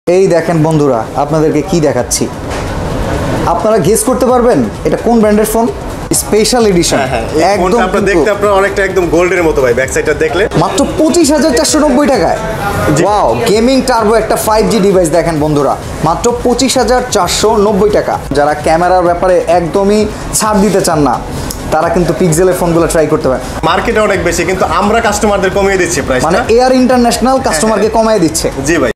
এই দেখেন বন্ধুরা, আপনাদেরকে কি দেখাচ্ছি, আপনারা গেস করতে পারবেন এটা কোন ব্র্যান্ডের ফোন? Special edition. একদম আপনারা দেখতে আপনারা অনেকটা একদম গোল্ডের মতো ভাই, ব্যাক সাইডটা দেখলে মাত্র 25,490 টাকায়। ওয়াও, গেমিং টার্বো একটা 5G ডিভাইস দেখেন বন্ধুরা, মাত্র 25,490 টাকা। যারা ক্যামেরার ব্যাপারে একদমই ছাড় দিতে চান না, তারা কিন্তু পিক্সেলের ফোনগুলো ট্রাই করতে পারে। মার্কেটে অনেক বেশি, কিন্তু আমরা কাস্টমারদের কমিয়ে দিচ্ছি প্রাইস। মানে এয়ার ইন্টারন্যাশনাল কাস্টমারকে কমিয়ে দিচ্ছে। জি ভাই।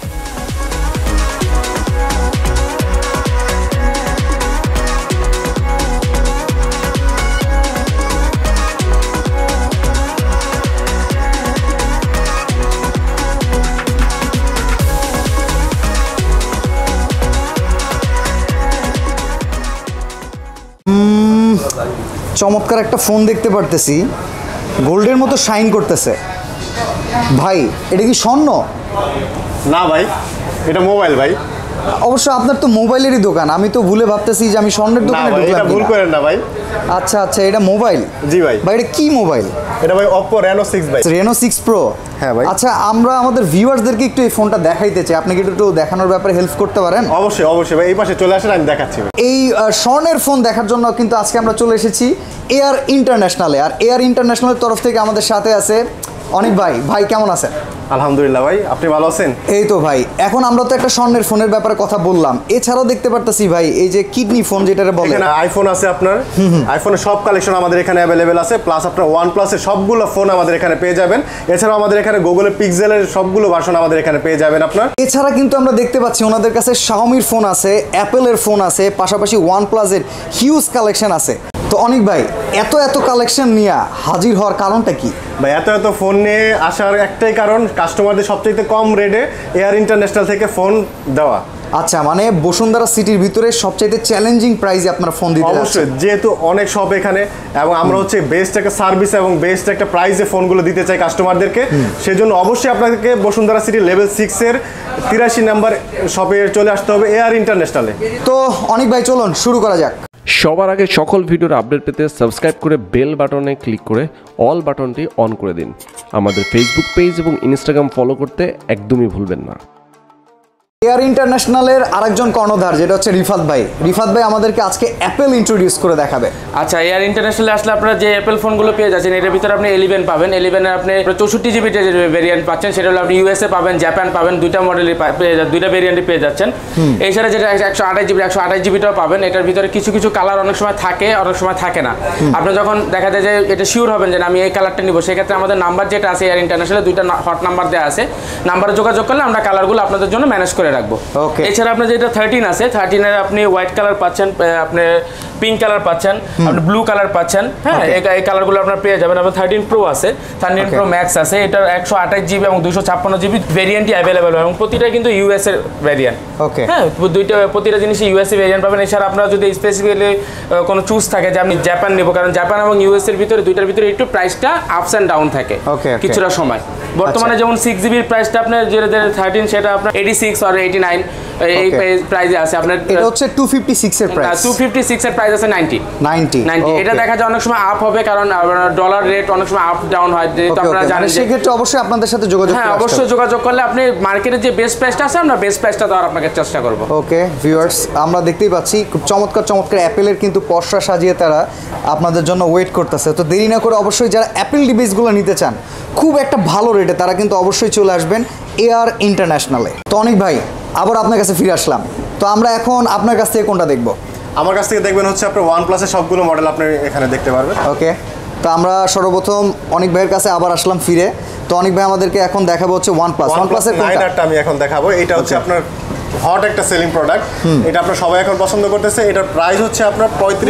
চমৎকার একটা ফোন দেখতে পারতেছি, গোল্ডের মতো শাইন করতেছে। ভাই এটা কি স্বর্ণ? না ভাই, এটা মোবাইল ভাই। অবশ্য আপনার তো মোবাইলেরই দোকান, আমি তো ভুলে ভাবতেছি যে আমি স্বর্ণের দোকানে ঢুকলাম। এটা ভুল করেন না ভাই। আচ্ছা আচ্ছা, এটা মোবাইল? জি ভাই। ভাই এটা কি মোবাইল? এটা ভাই Oppo Reno 6 ভাই। Reno 6 Pro? হ্যাঁ ভাই। আচ্ছা, আমরা আমাদের ভিউয়ার্সদেরকে একটু এই ফোনটা দেখাইতে চাই, আপনি কি একটু দেখানোর ব্যাপারে হেল্প করতে পারেন? অবশ্যই অবশ্যই ভাই, এই পাশে চলে আসেন, আমি দেখাচ্ছি। এই স্বর্ণের ফোন দেখার জন্য কিন্তু আজকে আমরা চলে এসেছি এয়ার ইন্টারন্যাশনালে। আর এয়ার ইন্টারন্যাশনালের তরফ থেকে আমাদের সাথে আছে অনেক ভাই। ভাই কেমন আছেন? আলহামদুলিল্লাহ ভাই, আপনি ভালো আছেন? এই তো ভাই, এখন আমরা তো একটা স্বর্ণের ফোনের ব্যাপারে কথা বললাম, এছাড়াও দেখতে পারতেছি ভাই এই যে কিডনি ফোন যেটারে বলে, এখানে আইফোন আছে আপনার। আইফোনের সব কালেকশন আমাদের এখানে অ্যাভেলেবেল আছে, প্লাস আপনার OnePlus এর সবগুলো ফোন আমাদের এখানে পেয়ে যাবেন। এছাড়াও আমাদের এখানে গুগলের পিক্সেলের সবগুলো ভার্সন আমাদের এখানে পেয়ে যাবেন আপনার। এছাড়া কিন্তু আমরা দেখতে পাচ্ছি ওনাদের কাছে শাওমির ফোন আছে, অ্যাপেলের ফোন আছে, পাশাপাশি OnePlus এর হিউজ কালেকশন আছে। তো অনেক ভাই, এত এত কালেকশন নিয়ে হাজির হওয়ার কারণটা কি? ভাই এত এত ফোন নিয়ে আসার একটাই কারণ, কাস্টমারদের সবচেয়ে কম রেটে এয়ার ইন্টারন্যাশনাল থেকে ফোন দেওয়া। আচ্ছা, মানে বসুন্ধরা সিটির ভিতরে সবচাইতে চ্যালেঞ্জিং প্রাইসে আপনারা ফোন দিতে যাচ্ছেন। অবশ্যই, যেহেতু অনেক শপ এখানে, এবং আমরা হচ্ছে বেস্ট একটা সার্ভিস এবং বেস্ট একটা প্রাইসে ফোনগুলো দিতে চাই কাস্টমারদেরকে। সেজন্য অবশ্যই আপনাদেরকে বসুন্ধরা সিটি লেভেল 6 এর 83 নাম্বার শপে চলে আসতে হবে এয়ার ইন্টারন্যাশনালে। তো অনেক ভাই, চলুন শুরু করা যাক। সবার আগে সকল ভিডিওর আপডেট পেতে সাবস্ক্রাইব করে বেল বাটনে ক্লিক করে অল বাটনটি অন করে দিন। আমাদের ফেসবুক পেজ এবং ইনস্টাগ্রাম ফলো করতে একদমই ভুলবেন না। এয়ার ইন্টারন্যাশনালের আরেকজন কর্ণধার, যেটা হচ্ছে রিফাত ভাই। রিফাত ভাই আমাদেরকে আজকে অ্যাপেল ইন্ট্রোডিউস করে দেখাবে। আচ্ছা, এয়ার ইন্টারন্যাশনালে আসলে আপনারা যে অ্যাপেল ফোনগুলো পেয়ে যাচ্ছেন, এটার ভিতরে আপনি 11 পাবেন। 11-এর আপনি 64GB ভেরিয়েন্ট পাচ্ছেন, সেটা হলো আপনি ইউএসএ পাবেন, জাপান পাবেন, দুইটা মডেলই দুইটা ভেরিয়েন্টই পেয়ে যাচ্ছেন। এছাড়া যেটা 128GB পাবেন। এটার ভিতরে কিছু কিছু কালার অনেক সময় থাকে, অনেক সময় থাকে না। আপনি যখন দেখা যায় যে এটা শিওর হবেন যে আমি এই কালারটা নিব, সেক্ষেত্রে আমাদের নাম্বার যেটা আছে এয়ার ইন্টারন্যাশনালে, দুইটা হট নাম্বার দেওয়া আছে, নাম্বারে যোগাযোগ করলে আমরা কালারগুলো আপনাদের জন্য ম্যানেজ করে রাখবো। ওকে। এছাড়া আপনার যেটা 13 আছে, 13-এর আপনি হোয়াইট কালার পাচ্ছেন, আপনি পিঙ্ক কালার পাচ্ছেন, আপনি ব্লু কালার পাচ্ছেন। হ্যাঁ, এই কালারগুলো আপনার পেয়ে যাবেন। আপনার 13 Pro আছে, 13 Pro Max আছে, এটার 128GB এবং 256GB ভেরিয়েন্টই অ্যাভেলেবেল, এবং প্রতিটা কিন্তু ইউএস এর ভেরিয়েন্ট। ওকে। হ্যাঁ, প্রতিটা জিনিসই ইউএসএ ভেরিয়েন্ট পাবেন। এছাড়া আপনারা যদি স্পেসিফিক্যালি কোনো চুজ থাকে যে আমি জাপান নেব, কারণ জাপান এবং ইউএস এর ভিতরে দুইটার ভিতরে একটু প্রাইসটা আপস অ্যান্ড ডাউন থাকে কিছুটা সময়। বর্তমানে যেমন 6GB প্রাইসটা আপনার যেটা 13, সেটা আপনার 86 আর 89 এই প্রাইসে আছে। আপনার এটা হচ্ছে 256 এর প্রাইস। 256 এর প্রাইস আছে 90। এটা দেখা যায় অনেক সময় আপ হবে, কারণ ডলার রেট অনেক সময় আপ ডাউন হয়, যেহেতু আপনারা জানেন। সেক্ষেত্রে অবশ্যই আপনাদের সাথে যোগাযোগ। হ্যাঁ, অবশ্যই যোগাযোগ করলে আপনি মার্কেটের যে বেস্ট প্রাইসটা আছে, আমরা বেস্ট প্রাইসটা দেওয়ার আপনাকে চেষ্টা করব। ওকে ভিউয়ার্স, আমরা দেখতেই পাচ্ছি খুব চমৎকার চমৎকার অ্যাপেলের কিন্তু পসরা সাজিয়ে তারা আপনাদের জন্য ওয়েট করতেছে। তো দেরি না করে অবশ্যই যারা অ্যাপেল ডিভাইসগুলো নিতে চান খুব একটা ভালো রেটে, তারা কিন্তু অবশ্যই চলে আসবেন এয়ার ইন্টারন্যাশনালে। তো অনেক ভাই, আবার আপনার কাছে ফিরে আসলাম। তো আমরা এখন আপনার কাছ থেকে কোনটা দেখব? আমার কাছ থেকে দেখবেন হচ্ছে আপনার OnePlus এর সবগুলো মডেল আপনি এখানে দেখতে পারবেন। ওকে। তো আমরা সর্বপ্রথম অনেক ভাইয়ের কাছে আবার আসলাম ফিরে। তো অনেক ভাই আমাদেরকে এখন দেখাবো হচ্ছে OnePlus এর কোনটা? আমি এখন দেখাবো। এটা হচ্ছে আপনার হট একটা সেলিং প্রোডাক্ট, এটা আপনার সবাই এখন পছন্দ করতেছে। এটার প্রাইস হচ্ছে আপনার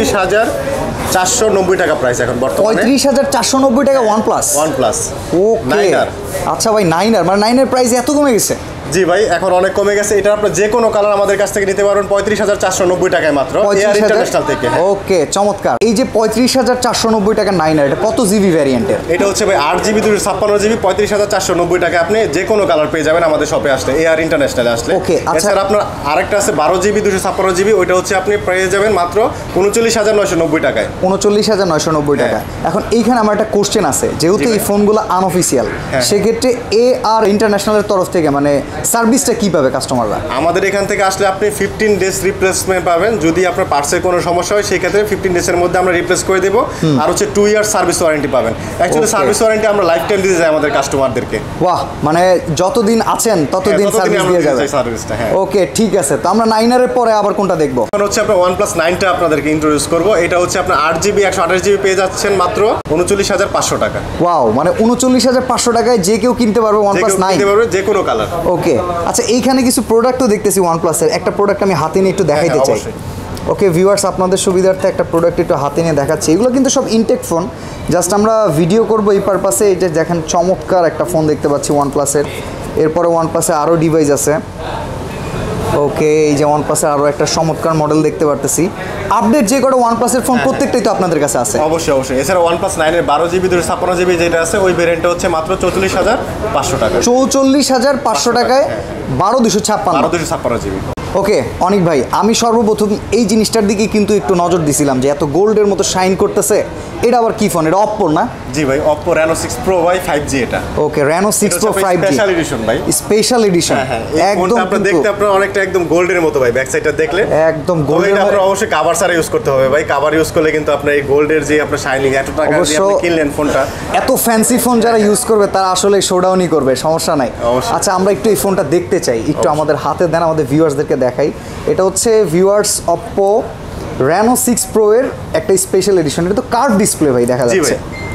35,490 টাকা প্রাইস এখন বর্তমানে। 35,490 টাকা OnePlus। ওকে। আচ্ছা ভাই, 9R মানে 9-এর প্রাইস এত কমে গেছে? জি ভাই, এখন অনেক কমে গেছে। এটা আপনার যে কোনো কালার আমাদের কাছ থেকে নিতে পারবেন 35,490 টাকায় মাত্র এয়ার ইন্টারন্যাশনাল থেকে। ওকে, চমৎকার। এই যে 35,490 টাকা 9R, এটা কত জিবি ভ্যারিয়েন্টের? এটা হচ্ছে ভাই 8GB 256GB 35,490 টাকা আপনি যে কোনো কালার পেয়ে যাবেন আমাদের শপে আসলে, এয়ার ইন্টারন্যাশনালে আসলে। ওকে। আচ্ছা, আপনার আরেকটা আছে 12GB 256GB, ওইটা হচ্ছে আপনি পেয়ে যাবেন মাত্র 39,990 টাকায়। 39,990 টাকা। এখন এইখানে আমার একটা কোশ্চেন আছে, যেহেতু এই ফোনগুলো আনঅফিসিয়াল, সেক্ষেত্রে এআর ইন্টারন্যাশনালের তরফ থেকে মানে সার্ভিসটা কি পাবে কাস্টমাররা? আমাদের এখান থেকে আসলে আপনি 15 ডেজ রিপ্লেসমেন্ট পাবেন। যদি আপনার পার্সের কোনো সমস্যা হয় সেই ক্ষেত্রে 15 ডেজের মধ্যে আমরা রিপ্লেস করে দেবো। আর হচ্ছে 2 ইয়ার সার্ভিস ওয়ারেন্টি পাবেন। অ্যাকচুয়ালি সার্ভিস ওয়ারেন্টি আমরা লাইফ টাইম দিতে যাই আমাদের কাস্টমারদেরকে। বাহ, মানে যতদিন আছেন ততদিন সার্ভিস দিয়ে যাবে সার্ভিসটা। হ্যাঁ, ওকে, ঠিক আছে। তো আমরা 9 এর পরে আবার কোনটা দেখবো? এখন হচ্ছে আপনার OnePlus 9টা আপনাদেরকে ইন্ট্রোডিউস করব। এটা হচ্ছে আপনার 8GB 128GB পেয়ে যাচ্ছেন মাত্র 39,500 টাকা। ওয়াও, মানে 39,500 টাকায় যে কেউ কিনতে পারবে OnePlus 9, কিনতে পারবে যে কোনো কালার। ওকে, আচ্ছা এইখানে কিছু প্রোডাক্টও দেখতেছি OnePlus এর। একটা প্রোডাক্ট আমি হাতে নিয়ে একটু দেখাইতে চাই। ওকে ভিউয়ার্স, আপনাদের সুবিধার্থে একটা প্রোডাক্ট একটু হাতে নিয়ে দেখাচ্ছি। এগুলো কিন্তু সব ইনটেক ফোন, জাস্ট আমরা ভিডিও করব এই পারপাসে। এই যে দেখেন চমৎকার একটা ফোন দেখতে পাচ্ছি OnePlus এর। এরপরে OnePlus এ আরও ডিভাইস আছে। ওকে, এই যে OnePlus এর আরও একটা চমৎকার মডেল দেখতে পারতেছি। আপডেট যে কটা OnePlus এর ফোন প্রত্যেকটাই তো আপনাদের কাছে আছে। অবশ্যই অবশ্যই। এছাড়া OnePlus 9 এর 12GB 256GB যেটা আছে ওই ভেরিয়েন্টটা হচ্ছে মাত্র 44,500 টাকা। 44,500 টাকায় 12,256GB। ওকে অনিক ভাই, আমি সর্বপ্রথম এই জিনিসটার দিকে কিন্তু একটু নজর দিছিলাম যে এত গোল্ডের মতো শাইন করতেছে। এটা আবার কি ফোন? এটা Oppo না? জি ভাই, Oppo Reno 6 Pro ভাই 5G এটা। Okay, Reno 6 Pro 5G special edition ভাই। Special edition. একদম আপনারা দেখতে আপনারা অনেকটা একদম গোল্ডের মতো ভাই। ব্যাক সাইডটা দেখলে একদম গোল্ডের মতো। আপনারা অবশ্যই কভার ছাড়া ইউজ করতে হবে ভাই। কভার ইউজ করলে কিন্তু আপনার এই গোল্ডের যে আপনার শাইনিং এত টাকা দিয়ে আপনি কিনলেন ফোনটা, এত ফ্যান্সি ফোন যারা ইউজ করবে তারা আসলে শোডাউনই করবে, সমস্যা নাই। আচ্ছা, আমরা একটু এই ফোনটা দেখতে চাই, একটু আমাদের হাতে দেন, আমাদের ভিউয়ার্সদেরকে দেখাই। এটা হচ্ছে ভিউয়ার্স Oppo Reno 6 Pro এর একটা স্পেশাল এডিশন। এটা তো কার্ভ ডিসপ্লে ভাই দেখা যাচ্ছে।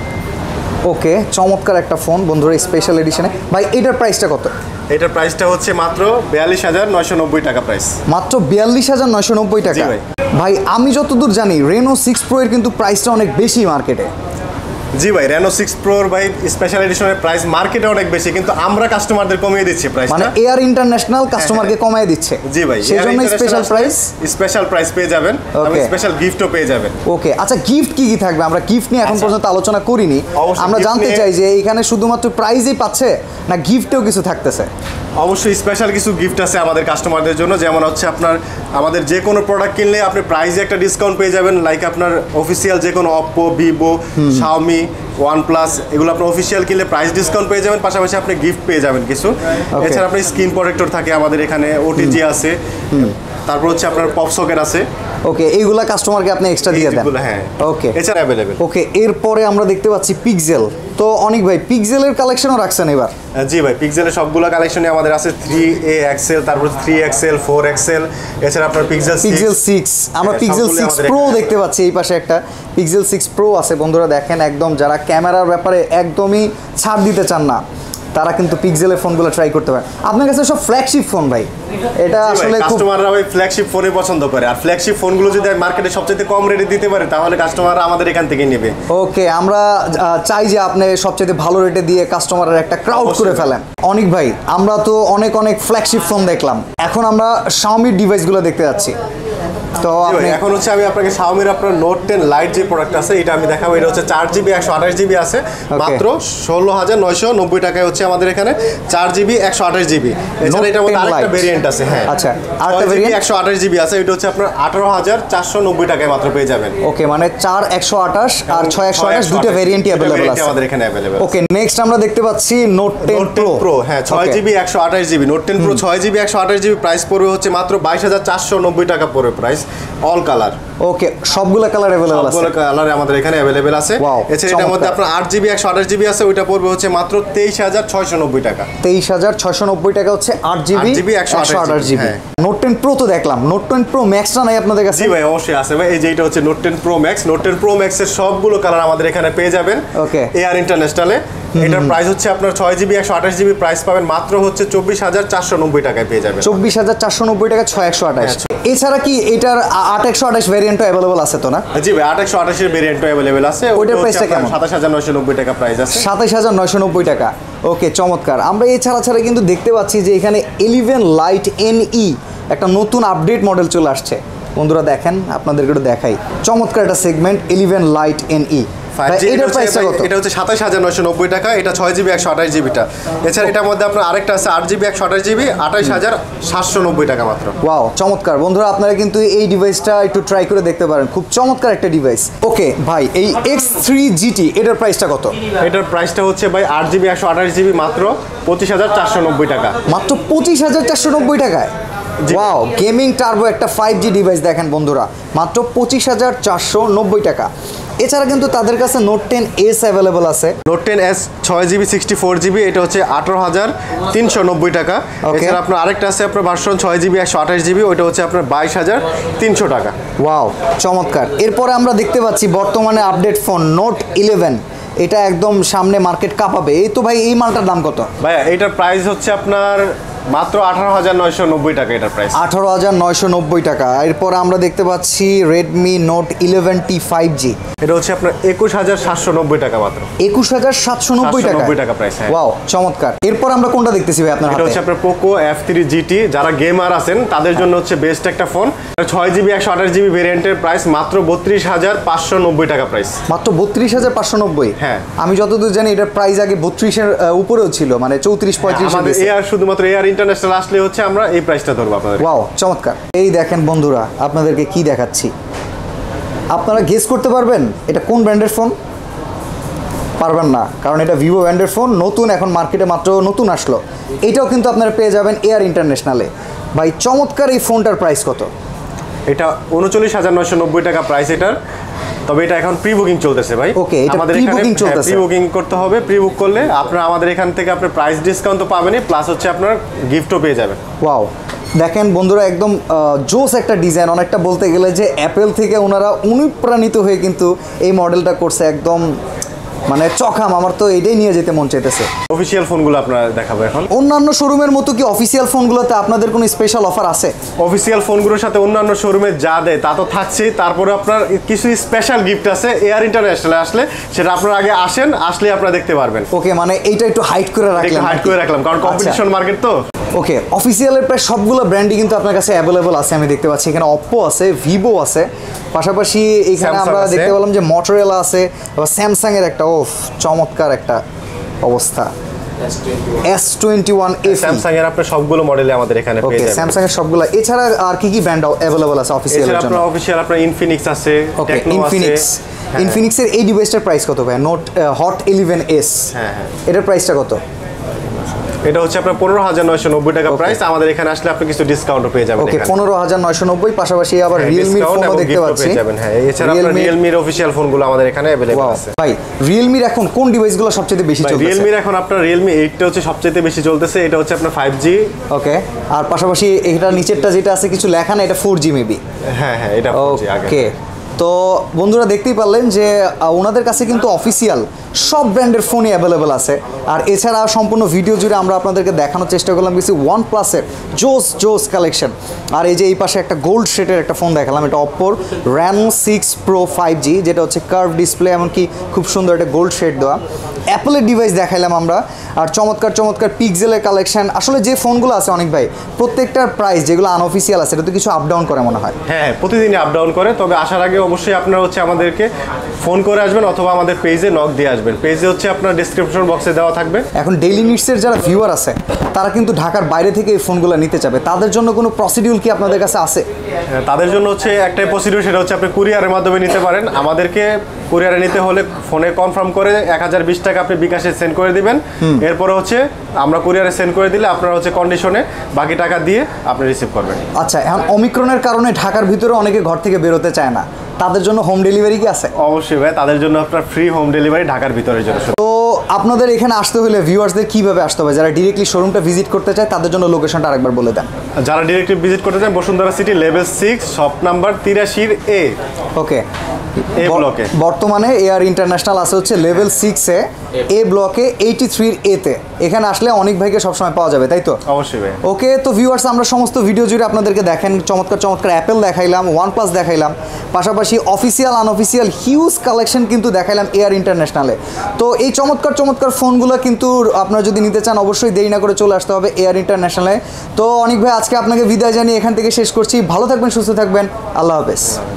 ওকে, চমৎকার একটা ফোন বন্ধুরা, স্পেশাল এডিশনে। ভাই এটার প্রাইসটা কত? এটার প্রাইসটা হচ্ছে মাত্র 42,990 টাকা প্রাইস। মাত্র 42,990 টাকা। ভাই আমি যতদূর জানি Reno 6 Pro এর কিন্তু প্রাইসটা অনেক বেশি মার্কেটে। জি ভাই, Reno 6 Pro ভাই স্পেশাল এডিশনের প্রাইস মার্কেটে অনেক বেশি, কিন্তু আমরা কাস্টমারদের কমিয়ে দিচ্ছি প্রাইসটা। মানে এয়ার ইন্টারন্যাশনাল কাস্টমারকে কমিয়ে দিচ্ছে। জি ভাই, সেজন্য স্পেশাল প্রাইস পেয়ে যাবেন এবং স্পেশাল গিফটও পেয়ে যাবেন। ওকে, আচ্ছা গিফট কি কি থাকবে? আমরা গিফট নিয়ে এখন পর্যন্ত আলোচনা করিনি। আমরা জানতে চাই যে এখানে শুধুমাত্র প্রাইজই পাচ্ছে না গিফটেও কিছু থাকতেছে? অবশ্যই স্পেশাল কিছু গিফট আছে আমাদের কাস্টমারদের জন্য। যেমন হচ্ছে আপনার আমাদের যে কোনো প্রোডাক্ট কিনলে আপনি প্রাইজে একটা ডিসকাউন্ট পেয়ে যাবেন। লাইক আপনার অফিসিয়াল যে কোনো Oppo, Vivo, Xiaomi, OnePlus এগুলো আপনার অফিসিয়াল কিনলে প্রাইস ডিসকাউন্ট পেয়ে যাবেন, পাশাপাশি আপনি গিফট পেয়ে যাবেন কিছু। এছাড়া আপনার স্ক্রিন প্রোটেক্টর থাকে আমাদের এখানে, OTG আছে, তারপর হচ্ছে আপনার পপ সকেট আছে। ওকে, এইগুলা কাস্টমারকে আপনি এক্সট্রা দিয়ে দেন? হ্যাঁ, ওকে, এছাড়া अवेलेबल। ওকে, এরপরে আমরা দেখতে পাচ্ছি পিক্সেল। তো অনেক ভাই পিক্সেলের কালেকশনও রাখছেন এবার? জি ভাই, পিক্সেলের সবগুলো কালেকশনই আমাদের আছে। 3A XL, তারপর 3XL, 4XL, এছাড়া আপনার পিক্সেল 6। আমরা পিক্সেল 6 Pro দেখতে পাচ্ছি। এই পাশে একটা পিক্সেল 6 Pro আছে বন্ধুরা, দেখেন একদম যারা ক্যামেরার ব্যাপারে একদমই ছাড় দিতে চান না তারা কিন্তু পিক্সেলের ফোনগুলো ট্রাই করতে পারে। আপনার কাছে সব ফ্ল্যাগশিপ ফোন ভাই, এটা আসলে কাস্টমাররা ভাই ফ্ল্যাগশিপ ফোনই পছন্দ করে। আর ফ্ল্যাগশিপ ফোনগুলো যদি মার্কেটে সবচেয়ে কম রেটে দিতে পারে তাহলে কাস্টমাররা আমাদের এখান থেকে নেবে। ওকে, আমরা চাই যে আপনি সবচেয়ে ভালো রেটে দিয়ে কাস্টমারের একটা ক্রাউড করে ফেলেন। অনেক ভাই, আমরা তো অনেক ফ্ল্যাগশিপ ফোন দেখলাম, এখন আমরা Xiaomi ডিভাইসগুলো দেখতে যাচ্ছি। তো এখন হচ্ছে আমি আপনাকে Xiaomi-র আপনার Note 10 Lite যে প্রোডাক্ট আছে এটা আমি দেখাবো। এটা হচ্ছে 4GB 128GB আছে, মাত্র 16,990 টাকায় হচ্ছে আমাদের এখানে 4GB 128GB। এছাড়া এটার মধ্যে আরেকটা ভেরিয়েন্ট আছে। হ্যাঁ, আচ্ছা, আরেকটা ভেরিয়েন্ট 128GB আছে, এটা হচ্ছে আপনার 18,490 টাকায় মাত্র পেয়ে যাবেন। ওকে, মানে 4 128 আর 6 128 দুটো ভেরিয়েন্টই अवेलेबल আছে আমাদের এখানে अवेलेबल। ওকে, নেক্সট আমরা দেখতে পাচ্ছি Note 10 Pro। হ্যাঁ, 6GB 128GB Note 10 Pro 6GB 128GB price পড়বে হচ্ছে মাত্র 22,490 টাকা পড়বে প্রাইস, অল কালার। ওকে, সবগুলো কালার अवेलेबल আছে? সবগুলো কালার আমাদের এখানে अवेलेबल আছে। এছাড়া এটার মধ্যে আপনার 8GB 128GB আছে, ওইটা পড়বে হচ্ছে মাত্র 23,690 টাকা। 23,690 টাকা হচ্ছে 8GB 128GB। Note 10 Pro তো দেখলাম, Note 10 Pro Max টা নাই আপনাদের কাছে? জি ভাই, অবশ্যই আছে ভাই। এই যে এটা হচ্ছে Note 10 Pro Max। Note 10 Pro Max এর সবগুলো কালার আমাদের এখানে পেয়ে যাবেন। ওকে, এয়ার ইন্টারন্যাশনালে। এটার প্রাইস হচ্ছে আপনার 6GB 128GB প্রাইস পাবেন মাত্র হচ্ছে 24,490 টাকায় পেয়ে যাবেন। 24,490 টাকা 6 128। এছাড়া কি এটার 8 128 ভেরিয়েন্টও अवेलेबल আছে তো না? জি ভাই, 8 128 এর ভেরিয়েন্টও अवेलेबल আছে। ওইটার প্রাইসটা কেমন? 27,990 টাকা প্রাইস আছে। 27,990 টাকা। ওকে, চমৎকার। আমরা এছাড়া কিন্তু দেখতে পাচ্ছি যে এখানে 11 Lite NE একটা নতুন আপডেট মডেল চলে আসছে বন্ধুরা। দেখেন, আপনাদেরকে একটু দেখাই, চমৎকার একটা সেগমেন্ট 11 Lite NE 5G এটার প্রাইসটা কত? এটা হচ্ছে 27990 টাকা, এটা 6GB 128GBটা। এছাড়া এটার মধ্যে আপনার আরেকটা আছে 8GB 128GB 28790 টাকা মাত্র। ওয়াও, চমৎকার বন্ধুরা, আপনারা কিন্তু এই ডিভাইসটা একটু ট্রাই করে দেখতে পারেন, খুব চমৎকার একটা ডিভাইস। ওকে ভাই, এই X3 GT এটার প্রাইসটা কত? এটার প্রাইসটা হচ্ছে ভাই 8GB 128GB মাত্র 25490 টাকা। মাত্র 25490 টাকায়? ওয়াও, গেমিং টার্বো একটা 5G ডিভাইস দেখেন বন্ধুরা, মাত্র 25490 টাকা। এছাড়া কিন্তু তাদের কাছে নোট 10S অ্যাভেলেবল আছে। নোট 10S 6GB 64GB, এটা হচ্ছে 18390 টাকা। এছাড়া আপনার আরেকটা আছে আপনার ভার্সন 6GB 128GB, ওইটা হচ্ছে আপনার 22300 টাকা। ওয়াও, চমৎকার। এরপরে আমরা দেখতে পাচ্ছি বর্তমানে আপডেট ফোন নোট 11, এটা একদম সামনে মার্কেট কাঁপাবে। এই তো ভাই, এই মালটার দাম কত? ভাইয়া এটার প্রাইস হচ্ছে আপনার মাত্র 18990 টাকা এটার প্রাইস। 18990 টাকা। এরপর আমরা দেখতে পাচ্ছি রেডমি নোট 11T 5G, এটা হচ্ছে আপনার 21790 টাকা মাত্র। 21790 টাকা প্রাইস। ওয়াও, চমৎকার। এরপর আমরা কোনটা দেখতেছি ভাই আপনার হাতে? এটা হচ্ছে আপনার পোকো F3 GT, যারা গেমার আছেন তাদের জন্য হচ্ছে বেস্ট একটা ফোন। 6GB 128GB ভেরিয়েন্টের প্রাইস মাত্র 32590 টাকা প্রাইস। মাত্র 32590? হ্যাঁ, আমি যতদূর জানি এটার প্রাইস আগে 32-এর উপরেও ছিল, মানে 34-35। আমাদের এয়ার, শুধুমাত্র এয়ার ইন্টারন্যাশনাল আসলে হচ্ছে আমরা এই প্রাইসটা ধরবো আপনাদের। ওয়াও, চমৎকার। এই দেখেন বন্ধুরা, আপনাদেরকে কি দেখাচ্ছি, আপনারা গেস করতে পারবেন এটা কোন ব্র্যান্ডের ফোন? পারবেন না, কারণ এটা ভিভো ব্র্যান্ডের ফোন, নতুন, এখন মার্কেটে মাত্র নতুন আসলো। এটাও কিন্তু আপনারা পেয়ে যাবেন এয়ার ইন্টারন্যাশনালে। ভাই চমৎকার, এই ফোনটার প্রাইস কত? এটা 39990 টাকা প্রাইস এটার। তবে এটা এখন প্রি বুকিং চলতেছে ভাই। ওকে, এটা প্রি বুকিং চলতেছে। প্রি বুকিং করতে হবে, প্রি বুক করলে আপনারা আমাদের এখান থেকে আপনার প্রাইস ডিসকাউন্ট তো পাবেনই, প্লাস হচ্ছে আপনার গিফটও পেয়ে যাবেন। ওয়াও, দেখেন বন্ধুরা, একদম জোস একটা ডিজাইন, অনেকটা বলতে গেলে যে অ্যাপেল থেকে ওনারা অনুপ্রাণিত হয়ে কিন্তু এই মডেলটা করছে, একদম মানে চখাম। আমার তো এটাই নিয়ে যেতে মন চাইতেছে। অফিসিয়াল ফোনগুলো আপনারা দেখাবো এখন। অন্যান্য শোরুমের মতো কি অফিসিয়াল ফোনগুলোতে আপনাদের কোনো স্পেশাল অফার আছে? অফিসিয়াল ফোনগুলোর সাথে অন্যান্য শোরুমে যা দেয় তা তো থাকছেই, তারপরে আপনার কিছু স্পেশাল গিফট আছে এয়ার ইন্টারন্যাশনালে আসলে, সেটা আপনারা আগে আসেন, আসলে আপনারা দেখতে পারবেন। ওকে, মানে এইটা একটু হাইড করে রাখলাম। হাইড করে রাখলাম কারণ কম্পিটিশন মার্কেট তো। ওকে, অফিসিয়ালের প্রায় সবগুলো ব্র্যান্ডই কিন্তু আপনার কাছে অ্যাভেলেবল আছে। আমি দেখতে পাচ্ছি এখানে অপ্পো আছে, ভিভো আছে, পাশাপাশি এখানে আমরা দেখতে পেলাম যে মোটরোলা আছে, আবার স্যামসাং এর একটা চমৎকার একটা অবস্থা S21 FE। স্যামসাং এর আপনার সবগুলো মডেলে আমাদের এখানে পেয়ে যাবেন। স্যামসাং এর সবগুলো। এছাড়া আর কি কি ব্র্যান্ড অ্যাভেলেবল আছে অফিসিয়াল এর জন্য? আপনার অফিসিয়াল আপনার ইনফিনিক্স আছে, টেকনো আছে। ইনফিনিক্স এর এই ডিভাইসটার প্রাইস কত ভাই? নোট হট 11S, হ্যাঁ, এটার প্রাইসটা কত? এটা হচ্ছে আপনার 15990 টাকা প্রাইস। আমাদের এখানে আসলে আপনি কিছু ডিসকাউন্টও পেয়ে যাবেন। ওকে, 15990। পাশাপাশি আবার রিয়েলমির ফোনও দেখতে পাচ্ছি। হ্যাঁ, এছাড়া আপনার রিয়েলমির অফিসিয়াল ফোনগুলো আমাদের এখানে अवेलेबल আছে। ভাই রিয়েলমির এখন কোন ডিভাইসগুলো সবচেয়ে বেশি চলতেছে? রিয়েলমির এখন আপনার রিয়েলমি 8 টা হচ্ছে সবচেয়ে বেশি চলতেছে। এটা হচ্ছে আপনার 5G। ওকে, আর পাশাপাশি এটা নিচেরটা যেটা আছে কিছু লেখা না, এটা 4G মেবি। হ্যাঁ হ্যাঁ, এটা 4G আগে। ওকে, তো বন্ধুরা দেখতেই পারলেন যে ওনাদের কাছে কিন্তু অফিসিয়াল সব ব্র্যান্ডের ফোনই অ্যাভেলেবেল আছে। আর এছাড়া সম্পূর্ণ ভিডিও জুড়ে আমরা আপনাদেরকে দেখানোর চেষ্টা করলাম কিছু OnePlus-এর জোস কালেকশন। আর এই যে এই পাশে একটা গোল্ড শেডের একটা ফোন দেখালাম, এটা অপ্পোর Reno 6 Pro 5G, যেটা হচ্ছে কার্ভ ডিসপ্লে, এমনকি খুব সুন্দর একটা গোল্ড শেড দেওয়া। অ্যাপলের ডিভাইস দেখাইলাম আমরা, আর চমৎকার পিক্সেলের কালেকশন। আসলে যে ফোনগুলো আছে অনেক ভাই, প্রত্যেকটার প্রাইস যেগুলো আনঅফিসিয়াল আছে, এটা তো কিছু আপ ডাউন করে মনে হয়। হ্যাঁ, প্রতিদিনই আপ ডাউন করে। তবে আসার আগে অবশ্যই আপনারা হচ্ছে আমাদেরকে ফোন করে আসবেন অথবা আমাদের পেজে নক দিয়ে আসবেন। পেজে হচ্ছে আপনার ডেসক্রিপশন বক্সে দেওয়া থাকবে। এখন ডেইলি নিডসের যারা ভিউয়ার আছে, তারা কিন্তু ঢাকার বাইরে থেকে এই ফোনগুলো নিতে চাবে, তাদের জন্য কোনো প্রসিডিউর কি আপনাদের কাছে আছে? তাদের জন্য হচ্ছে একটাই প্রসিডিউর, সেটা হচ্ছে আপনি কুরিয়ারের মাধ্যমে নিতে পারেন। আমাদেরকে কুরিয়ারে নিতে হলে ফোনে কনফার্ম করে 1020 টাকা আপনি বিকাশে সেন্ড করে দিবেন। এরপরে হচ্ছে আমরা কুরিয়ারে সেন্ড করে দিলে আপনারা হচ্ছে কন্ডিশনে বাকি টাকা দিয়ে আপনি রিসিভ করবেন। আচ্ছা, এখন ওমিক্রনের কারণে ঢাকার ভিতরে অনেকে ঘর থেকে বেরোতে চায় না, তাদের জন্য হোম ডেলিভারি কি আছে? অবশ্যই ভাই, তাদের জন্য আপনার ফ্রি হোম ডেলিভারি ঢাকার ভিতরের জন্য। তো আপনাদের এখানে আসতে হলে ভিউয়ার্সদের কিভাবে আসতে হবে? যারা ডিরেক্টলি শোরুমটা ভিজিট করতে চায় তাদের জন্য লোকেশনটা আরেকবার বলে দেন। যারা ডিরেক্টলি ভিজিট করতে চান, Bashundhara city level 6 shop number 83 A। Okay, A ব্লকে বর্তমানে এয়ার ইন্টারন্যাশনাল আছে হচ্ছে লেভেল 6-এ এ ব্লকে 83 A-তে। এখানে আসলে অনেক ভাইকে সবসময় পাওয়া যাবে, তাই তো? অবশ্যই ভাই। ওকে, তো ভিউয়ার্স, আমরা সমস্ত ভিডিও জুড়ে আপনাদেরকে দেখেন চমৎকার অ্যাপেল দেখাইলাম, OnePlus দেখাইলাম, পাশাপাশি অফিসিয়াল আনঅফিসিয়াল হিউজ কালেকশন কিন্তু দেখাইলাম এয়ার ইন্টারন্যাশনালে। তো এই চমৎকার ফোনগুলো কিন্তু আপনারা যদি নিতে চান, অবশ্যই দেরি না করে চলে আসতে হবে এয়ার ইন্টারন্যাশনালে। তো অনেক ভাই, আজকে আপনাকে বিদায় জানিয়ে এখান থেকে শেষ করছি। ভালো থাকবেন, সুস্থ থাকবেন, আল্লাহ হাফেজ।